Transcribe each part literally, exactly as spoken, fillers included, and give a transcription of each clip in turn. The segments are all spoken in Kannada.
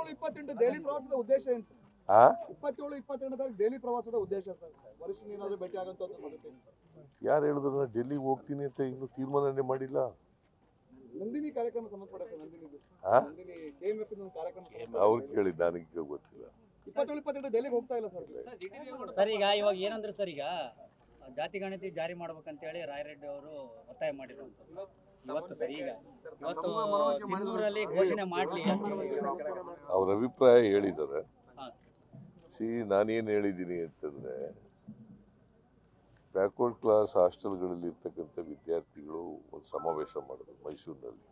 ಇಪ್ಪತ್ತೆಂಟು ದೆಹಲಿ ಪ್ರವಾಸದ ಉದ್ದೇಶ ಏನು ಸರ್? ಆ ಇಪ್ಪತ್ತೇಳು ಇಪ್ಪತ್ತೆಂಟು ತಾರೀಕು ದೆಹಲಿ ಪ್ರವಾಸದ ಉದ್ದೇಶ ಸರ್, ವರಿಷ್ಠ ಏನಾದರೂ ಭೇಟಿ ಆಗುವಂತ ಯಾರು ಹೇಳಿದ್ರು ನಾನು ಡೆಲ್ಲಿಗೆ ಹೋಗ್ತೀನಿ ಅಂತ ಇನ್ನೂ ತೀರ್ಮಾನನೇ ಮಾಡಿಲ್ಲ. ನಂದಿನಿ ಕಾರ್ಯಕ್ರಮ ಸಂಬಂಧಪಟ್ಟ Nandini Nandini K M F ಕಾರ್ಯಕ್ರಮ ಅವ್ರು ಕೇಳಿ ನನಗೆ ಗೊತ್ತಿಲ್ಲ. ಇಪ್ಪತ್ತೇಳು ಇಪ್ಪತ್ತೆಂಟು ದೆಹಲಿಗೆ ಹೋಗ್ತಾ ಇಲ್ಲ ಸರ್. ಸರ್ ಈಗ ಇವಾಗ ಏನಂದ್ರೆ ಸರ್, ಈಗ ಜಾತಿ ಗಣತಿ ಜಾರಿ ಮಾಡ್ಬೇಕಂತೇಳಿ ರಾಯರೆಡ್ಡಿ ಅವರು ಒತ್ತಾಯ ಮಾಡಿರುವಂಥದ್ದು ಇವತ್ತು ಸರ್. ಈಗ ಇವತ್ತು ಸಿಂಧೂರಲ್ಲಿ ಘೋಷಣೆ ಮಾಡಲಿ ಅವ್ರ ಅಭಿಪ್ರಾಯ ಹೇಳಿದ್ದಾರೆ. ಸಿ ನಾನೇನು ಹೇಳಿದ್ದೀನಿ ಅಂತಂದರೆ, ಬ್ಯಾಕ್ವರ್ಡ್ ಕ್ಲಾಸ್ ಹಾಸ್ಟೆಲ್ಗಳಲ್ಲಿ ಇರ್ತಕ್ಕಂಥ ವಿದ್ಯಾರ್ಥಿಗಳು ಒಂದು ಸಮಾವೇಶ ಮಾಡಿದ್ರು ಮೈಸೂರಿನಲ್ಲಿ.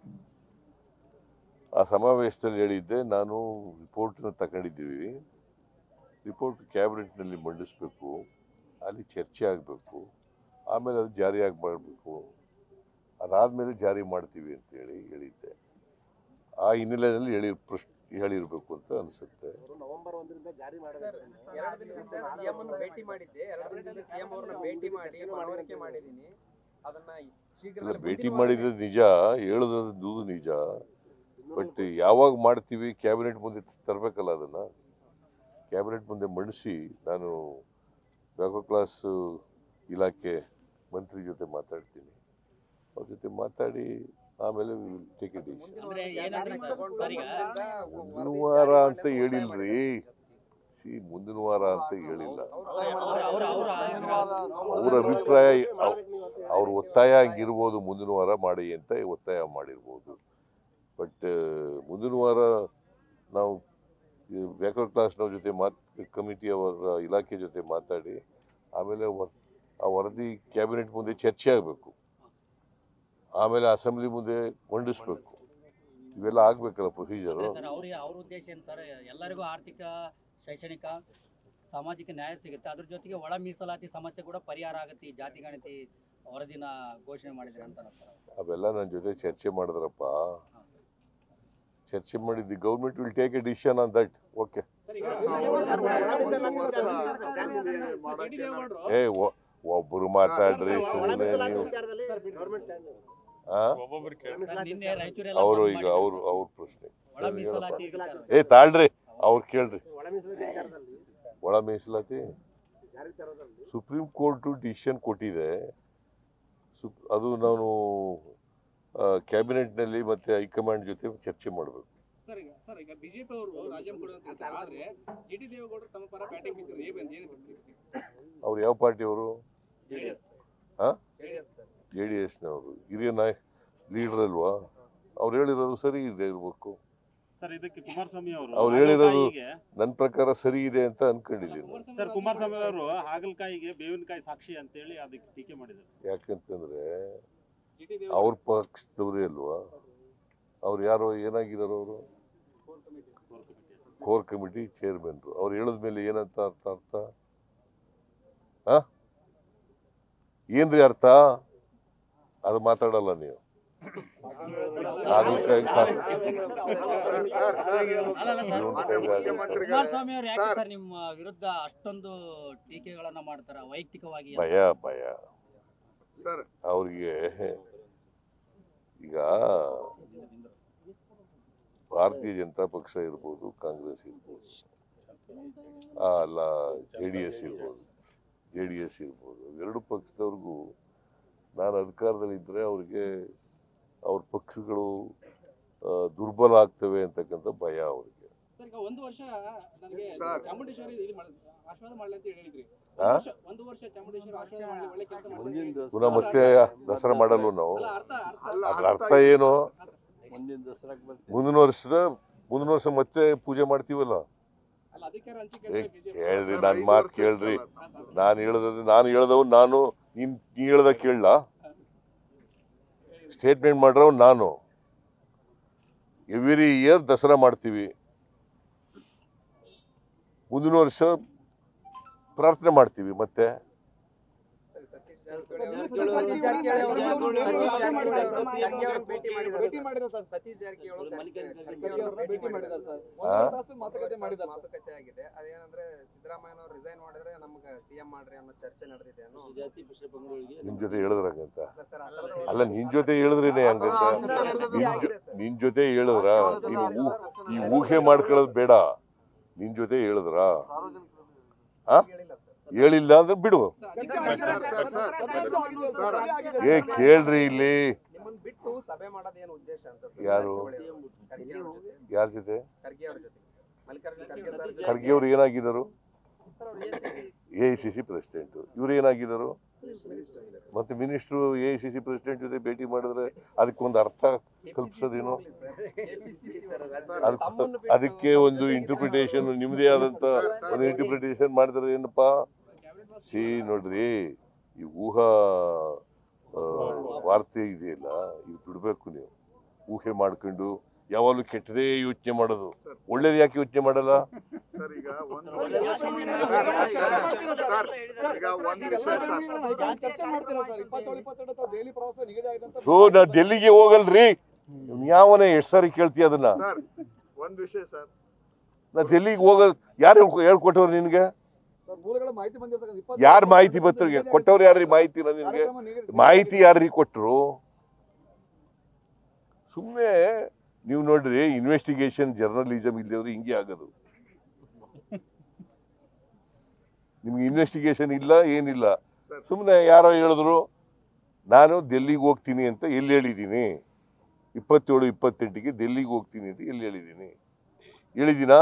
ಆ ಸಮಾವೇಶದಲ್ಲಿ ಹೇಳಿದ್ದೆ, ನಾನು ರಿಪೋರ್ಟ್ನ ತಗೊಂಡಿದ್ದೀವಿ, ರಿಪೋರ್ಟ್ ಕ್ಯಾಬಿನೆಟ್ನಲ್ಲಿ ಮಂಡಿಸ್ಬೇಕು, ಅಲ್ಲಿ ಚರ್ಚೆ ಆಗಬೇಕು, ಆಮೇಲೆ ಅದು ಜಾರಿಯಾಗಿ ಮಾಡಬೇಕು, ಅದಾದಮೇಲೆ ಜಾರಿ ಮಾಡ್ತೀವಿ ಅಂತೇಳಿ ಹೇಳಿದ್ದೆ. ಆ ಹಿನ್ನೆಲೆಯಲ್ಲಿ ಹೇಳಿ ಪ್ರಶ್ನೆ ಹೇಳಿರ್ಬೇಕು ಅಂತ ಅನಿಸುತ್ತೆ. ನವೆಂಬರ್ ಒಂದರಿಂದ ಜಾರಿ ಮಾಡಬೇಕು. ಎರಡು ದಿನದಿಂದ ಸಿಎಂ ಅನ್ನು ಭೇಟಿ ಮಾಡಿದ್ದೆ, ಎರಡು ದಿನದಿಂದ ಸಿಎಂ ಅವರನ್ನ ಭೇಟಿ ಮಾಡಿ ಮನವರಿಕೆ ಮಾಡಿದ್ದೀನಿ. ಅದನ್ನ ಶೀಘ್ರದಲ್ಲೇ ಭೇಟಿ ಮಾಡಿದ್ದು ನಿಜ, ಹೇಳೋದು ನಿಜ, ಬಟ್ ಯಾವಾಗ ಮಾಡ್ತೀವಿ ಕ್ಯಾಬಿನೆಟ್ ಮುಂದೆ ತರಬೇಕಲ್ಲ. ಅದನ್ನು ಕ್ಯಾಬಿನೆಟ್ ಮುಂದೆ ಮಂಡಿಸಿ ನಾನು ಬ್ಯಾಕ್ವರ್ಡ್ ಕ್ಲಾಸ್ ಇಲಾಖೆ ಮಂತ್ರಿ ಜೊತೆ ಮಾತಾಡ್ತೀನಿ. ಅವ್ರ ಜೊತೆ ಮಾತಾಡಿ ಆಮೇಲೆ ಟೇಕ್ ಇಟ್ ಮುಂದಿನ ವಾರ ಅಂತ ಹೇಳಿಲ್ರಿ. ಸಿ ಮುಂದಿನ ವಾರ ಅಂತ ಹೇಳಿಲ್ಲ. ಅವ್ರ ಅಭಿಪ್ರಾಯ, ಅವ್ರ ಒತ್ತಾಯ ಹಂಗಿರ್ಬೋದು, ಮುಂದಿನ ವಾರ ಮಾಡಿ ಅಂತ ಒತ್ತಾಯ ಮಾಡಿರ್ಬೋದು. ಬಟ್ ಮುಂದಿನ ವಾರ ನಾವು ಬ್ಯಾಕ್ವರ್ಡ್ ಕ್ಲಾಸ್ನವ್ರ ಜೊತೆ ಮಾತ್ ಕಮಿಟಿ ಅವರ ಇಲಾಖೆ ಜೊತೆ ಮಾತಾಡಿ ಆಮೇಲೆ ಆ ವರದಿ ಕ್ಯಾಬಿನೆಟ್ ಮುಂದೆ ಚರ್ಚೆ ಆಗಬೇಕು, ಆಮೇಲೆ ಅಸೆಂಬ್ಲಿ ಮುಂದೆ ಮಂಡಿಸ್ಬೇಕು. ಇವೆಲ್ಲ ಆಗ್ಬೇಕಲ್ಲ ಪ್ರೊಸೀಜರು. ಅವ್ರ ಉದ್ದೇಶ ಏನು ಸರ್? ಎಲ್ಲರಿಗೂ ಆರ್ಥಿಕ, ಶೈಕ್ಷಣಿಕ, ಸಾಮಾಜಿಕ ನ್ಯಾಯ ಸಿಗುತ್ತೆ, ಅದ್ರ ಜೊತೆಗೆ ಒಳ ಮೀಸಲಾತಿ ಸಮಸ್ಯೆ ಕೂಡ ಪರಿಹಾರ ಆಗುತ್ತೆ ಈ ಜಾತಿ ಗಣತಿ ವರದಿನ ಘೋಷಣೆ ಮಾಡಿದ್ರೆ ಅಂತ. ಅವೆಲ್ಲ ನನ್ನ ಜೊತೆ ಚರ್ಚೆ ಮಾಡಿದ್ರಪ್ಪ. ಚರ್ಚೆ ಮಾಡಿದ್ದು government will take a decision on that. Okay. ಏ ಒಬ್ಬರು ಮಾತಾಡ್ರಿ ಸುಮ್ಮನೆ ನೀವು. ಅವರು ಈಗ ಅವ್ರು ಅವ್ರ ಪ್ರಶ್ನೆ. ಏ ತಾಳ್ರಿ, ಅವ್ರು ಕೇಳ್ರಿ. ಒಳ ಮೀಸಲಾತಿ ಸುಪ್ರೀಂ ಕೋರ್ಟ್ ಡಿಸಿಷನ್ ಕೊಟ್ಟಿದೆ. ಅದು ನಾನು ಕ್ಯಾಬಿನೆಟ್ನಲ್ಲಿ ಮತ್ತೆ ಹೈಕಮಾಂಡ್ ಜೊತೆ ಚರ್ಚೆ ಮಾಡಬೇಕು. ಸರ್ ಈಗ ಬಿಜೆಪಿ ಅವರು ರಾಜೀನಾಮೆ ಕೊಡುವಂತ ಆದ್ರೆ ಜಿ ಟಿ ದೇವೇಗೌಡರು ತಮ್ಮ ಪರ ಬ್ಯಾಟಿಂಗ್ ಬಿಟ್ಟಿದ್ರು. ಅವ್ರು ಯಾವ ಪಾರ್ಟಿಯವರು? ಜೆ ಡಿ ಎಸ್ನವರು ಹಿರಿಯ ನಾಯಕ ಲೀಡರ್ ಅಲ್ವಾ? ಅವ್ರು ಹೇಳಿರೋದು ಸರಿ ಇದೆ ಇರ್ಬೇಕು. ಅವ್ರು ಹೇಳಿರೋದು ನನ್ನ ಪ್ರಕಾರ ಸರಿ ಇದೆ ಅಂತ ಅನ್ಕೊಂಡಿದ್ದೀನಿ. ಸರ್, ಕುಮಾರಸ್ವಾಮಿ ಅವರು ಹಾಗಲಕಾಯಿಗೆ ಬೇವಿನಕಾಯಿ ಸಾಕ್ಷಿ ಅಂತ ಹೇಳಿ ಅದಕ್ಕೆ ಟೀಕೆ ಮಾಡಿದ್ದಾರೆ. ಯಾಕಂತಂದ್ರೆ ಅವ್ರ ಪಕ್ಷದವರೇ ಅಲ್ವಾ? ಅವ್ರು ಯಾರೋ ಏನಾಗಿದಾರೋ, ಅವರು ಕೋರ್ ಕಮಿಟಿ ಚೇರ್ಮನ್ರು. ಅವ್ರು ಹೇಳಿದ್ಮೇಲೆ ಏನಂತ ಅರ್ಥ ಅರ್ಥ ಹ ಏನ್ರಿ ಅರ್ಥ? ಅದು ಮಾತಾಡಲ್ಲ ನೀವು. ಹಾಗಲಕಾಯಿ ಕುಮಾರಸ್ವಾಮಿ ಅವರು ಯಾಕೆ ಸರ್ ನಿಮ್ಮ ವಿರುದ್ಧ ಅಷ್ಟೊಂದು ಟೀಕೆಗಳನ್ನ ಮಾಡ್ತಾರ ವೈಯಕ್ತಿಕವಾಗಿ? ಭಯ ಭಯ ಅವ್ರಿಗೆ. ಈಗ ಭಾರತೀಯ ಜನತಾ ಪಕ್ಷ ಇರ್ಬೋದು, ಕಾಂಗ್ರೆಸ್ ಇರ್ಬೋದು, ಅಲ್ಲ ಜೆ ಡಿ ಎಸ್ ಇರ್ಬೋದು, ಜೆ ಡಿ ಎಸ್ ಇರ್ಬೋದು, ಎರಡು ಪಕ್ಷದವ್ರಿಗೂ ನಾನು ಅಧಿಕಾರದಲ್ಲಿದ್ದರೆ ಅವ್ರಿಗೆ ಅವ್ರ ಪಕ್ಷಗಳು ದುರ್ಬಲ ಆಗ್ತವೆ ಅಂತಕ್ಕಂಥ ಭಯ ಅವ್ರಿಗೆ. ಒಂದು ವರ್ಷ ನನಗೆ ಚಾಮುಂಡೇಶ್ವರಿ ಆಶೀರ್ವಾದ ಮಾಡಲಿ ಅಂತ ಹೇಳಿದ್ರಿ. ಒಂದು ವರ್ಷ ಚಾಮುಂಡೇಶ್ವರಿ ಆಶೀರ್ವಾದ ಮಾಡಲಿ, ಒಳ್ಳೆ ಕೆಲಸ ಮಾಡಿ ಪುನಃ ಮತ್ತೆ ದಸರಾ ಮಾಡಲ್ವ ನಾವು? ಅದ್ರ ಅರ್ಥ ಏನು? ಮುಂದಿನ ವರ್ಷದ ಮುಂದಿನ ವರ್ಷ ಮತ್ತೆ ಪೂಜೆ ಮಾಡ್ತೀವಲ್ಲ. ಕೇಳ್ರಿ, ನನ್ನ ಮಾತು ಕೇಳ್ರಿ. ನಾನು ಹೇಳ್ದ ನಾನು ಹೇಳ್ದವ್ ನಾನು ನೀನ್ ನೀ ಹೇಳ್ದ ಕೇಳಲ್ಲ. ಸ್ಟೇಟ್ಮೆಂಟ್ ಮಾಡ್ರವ್ ನಾನು. ಎವ್ರಿ ಇಯರ್ ದಸರಾ ಮಾಡ್ತೀವಿ, ಮುಂದಿನ ವರ್ಷ ಪ್ರಾರ್ಥನೆ ಮಾಡ್ತೀವಿ. ಮತ್ತೆ ಮಾತುಕತೆ ಆಗಿದೆ. ಅದೇನಂದ್ರೆ ಸಿದ್ದರಾಮಯ್ಯ ರಿಸೈನ್ ಮಾಡಿದ್ರೆ ನಮ್ಗೆ ಸಿಎಂ ಮಾಡ್ರಿ ಅನ್ನೋ ಚರ್ಚೆ ನಡೆದಿದೆ. ನಿಮ್ ಜೊತೆ ಹೇಳಿದ್ರಂತ ಅಲ್ಲ ನಿನ್ ಜೊತೆ ಹೇಳಿದ್ರೇನೆ ಹಂಗಂತ ನಿನ್ ಜೊ ನಿನ್ ಜೊತೆ ಹೇಳಿದ್ರ ನೀನು ಊ- ಈ ಊಹೆ ಮಾಡ್ಕೊಳ್ಳೋದು ಬೇಡ. ನಿನ್ ಜೊತೆ ಹೇಳಿದ್ರ ಆ ಹೇಳಿಲ್ಲ ಅಂದ್ರೆ ಬಿಡು. ಏ ಕೇಳ್ರಿ ಇಲ್ಲಿ ನಿಮ್ಮನ್ನ ಬಿಟ್ಟು ಸಭೆ ಮಾಡೋದೇನು ಉದ್ದೇಶ ಅಂತ ಯಾರು ಯಾರ ಜೊತೆ ಖರ್ಗೆ ಅವ್ರ ಜೊತೆ ಮಲ್ಲಿಕಾರ್ಜುನ ಖರ್ಗೆ ಸರ್ ಖರ್ಗೆ ಅವ್ರು ಏನಾಗಿದ್ದಾರೆ? A I C C president. ಇವ್ರು ಏನಾಗಿದ್ದಾರೆ? ಮತ್ತೆ minister A I C C president ಜೊತೆ ಭೇಟಿ ಮಾಡಿದ್ರೆ ಅದಕ್ಕೊಂದು ಅರ್ಥ ಕಲ್ಪಿಸೋದೇನು? ಅದಕ್ಕೆ ಅದಕ್ಕೆ ಒಂದು ಇಂಟರ್ಪ್ರಿಟೇಷನ್ ನಿಮ್ಮದೇ ಆದಂತ ಒಂದು ಇಂಟರ್ಪ್ರಿಟೇಷನ್ ಮಾಡಿದ್ರೆ ಏನಪ್ಪಾ? ಸಿ ನೋಡ್ರಿ, ಈ ಊಹಾ ವಾರ್ತೆ ಇದೆಯಲ್ಲ, ಇದು ಬಿಡ್ಬೇಕು. ನೀವು ಊಹೆ ಮಾಡ್ಕೊಂಡು ಯಾವಾಗಲೂ ಕೆಟ್ಟದೇ ಯೋಚನೆ ಮಾಡೋದು. ಒಳ್ಳೇದು ಯಾಕೆ ಯೋಚನೆ ಮಾಡಲ್ಲ? ಸೊ ನಾ ಡೆಲ್ಲಿಗೆ ಹೋಗಲ್ರಿ. ಯಾವನೇ ಎಷ್ಟು ಸಾರಿ ಕೇಳ್ತೀಯ ಅದನ್ನ? ಒಂದ್ ವಿಷಯ ಸರ್, ನಾ ಡೆಲ್ಲಿಗೆ ಹೋಗೋದು ಯಾರು ಹೇಳ್ಕೊಟ್ಟವ್ರು ನಿನ್ಗೆ? ಯಾರು ಮಾಹಿತಿ ಬರ್ತವ್ರಿಗೆ ಕೊಟ್ಟವ್ರು? ಯಾರ್ರಿ ಮಾಹಿತಿ? ನಿನ್ಗೆ ಮಾಹಿತಿ ಯಾರ್ರಿ ಕೊಟ್ರು? ಸುಮ್ಮನೆ ನೀವು ನೋಡ್ರಿ, ಇನ್ವೆಸ್ಟಿಗೇಷನ್ ಜರ್ನಲಿಸಮ್ ಇಲ್ಲದವ್ರು ಹಿಂಗೆ ಆಗೋದು. ನಿಮ್ಗೆ ಇನ್ವೆಸ್ಟಿಗೇಷನ್ ಇಲ್ಲ, ಏನಿಲ್ಲ. ಸುಮ್ಮನೆ ಯಾರೋ ಹೇಳಿದ್ರು ನಾನು ಡೆಲ್ಲಿಗೆ ಹೋಗ್ತೀನಿ ಅಂತ ಎಲ್ಲಿ ಹೇಳಿದ್ದೀನಿ? ಇಪ್ಪತ್ತೇಳು ಇಪ್ಪತ್ತೆಂಟಿಗೆ ಡೆಲ್ಲಿಗೆ ಹೋಗ್ತೀನಿ ಅಂತ ಎಲ್ಲಿ ಹೇಳಿದ್ದೀನಿ? ಹೇಳಿದ್ದೀನಾ?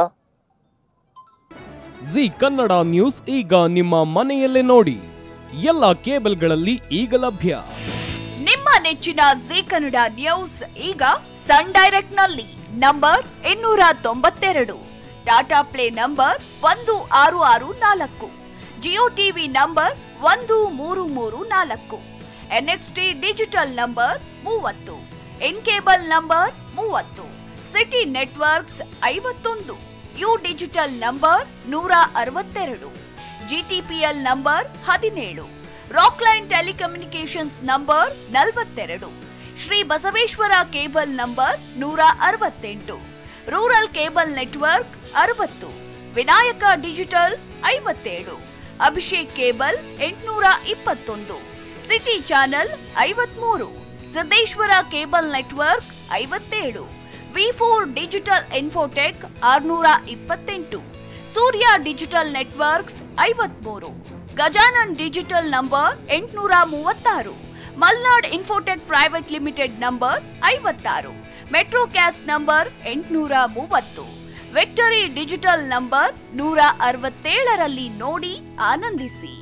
ಜಿ ಕನ್ನಡ ನ್ಯೂಸ್ ಈಗ ನಿಮ್ಮ ಮನೆಯಲ್ಲೇ ನೋಡಿ. ಎಲ್ಲ ಕೇಬಲ್ಗಳಲ್ಲಿ ಈಗ ಲಭ್ಯ. ನಿಮ್ಮ ನೆಚ್ಚಿನ ಜಿ ಕನ್ನಡ ನ್ಯೂಸ್ ಈಗ ಸನ್ ಡೈರೆಕ್ಟ್ ನಲ್ಲಿ ನಂಬರ್ ಇನ್ನೂರ ತೊಂಬತ್ತೆರಡು, ಟಾಟಾ ಪ್ಲೇ ನಂಬರ್ ಒಂದು ಆರು ಆರು ನಾಲ್ಕು, ಜಿಯೋ ಟಿವಿ ನಂಬರ್ ಒಂದು ಮೂರು ಮೂರು ನಾಲ್ಕು, ಎನ್ಎಕ್ಸ್ಟಿ ಡಿಜಿಟಲ್ ನಂಬರ್ ಮೂವತ್ತು, ಇನ್ ಕೇಬಲ್ ನಂಬರ್ ಮೂವತ್ತು, ಸಿಟಿ ನೆಟ್ವರ್ಕ್ಸ್ ಐವತ್ತೊಂದು, ಯು ಡಿಜಿಟಲ್ ನಂಬರ್ ನೂರ ಅರವತ್ತೆರಡು, ಜಿಟಿಪಿಎಲ್ ನಂಬರ್ ಹದಿನೇಳು, ರಾಕ್ಲೈನ್ ಟೆಲಿಕಮ್ಯುನಿಕೇಶನ್ಸ್ ನಂಬರ್ ನಲವತ್ತೆರಡು, ಶ್ರೀ ಬಸವೇಶ್ವರ ಕೇಬಲ್ ನಂಬರ್ ನೂರ ಅರವತ್ತೆಂಟು, ರೂರಲ್ ಕೇಬಲ್ ನೆಟ್ವರ್ಕ್ ಅರವತ್ತು, ವಿನಾಯಕ ಡಿಜಿಟಲ್ ಐವತ್ತೇಳು, ಅಭಿಷೇಕ್ ಕೇಬಲ್ ಎಂಟುನೂರ ಇಪ್ಪತ್ತೊಂದು, ಸಿಟಿ ಚಾನೆಲ್ ಐವತ್ಮೂರು, ಸಿದ್ದೇಶ್ವರ ಕೇಬಲ್ ನೆಟ್ವರ್ಕ್ ಐವತ್ತೇಳು, ವಿ ಫೋರ್ ಡಿಜಿಟಲ್ ಇನ್ಫೋಟೆಕ್ ಆರುನೂರ ಇಪ್ಪತ್ತೆಂಟು, ಸೂರ್ಯ ಡಿಜಿಟಲ್ ನೆಟ್ವರ್ಕ್ಸ್ ಐವತ್ಮೂರು, ಗಜಾನನ್ ಡಿಜಿಟಲ್ ನಂಬರ್ ಎಂಟುನೂರ ಮೂವತ್ತಾರು, Malnad infotech private limited number ಐವತ್ತಾರು, ಮೆಟ್ರೋಕ್ಯಾಸ್ಟ್ ನಂಬರ್ ಎಂಟುನೂರ ಮೂವತ್ತು, ವಿಕ್ಟರಿ ಡಿಜಿಟಲ್ ನಂಬರ್ ನೂರ ಅರವತ್ತೇಳರಲ್ಲಿ ನೋಡಿ ಆನಂದಿಸಿ.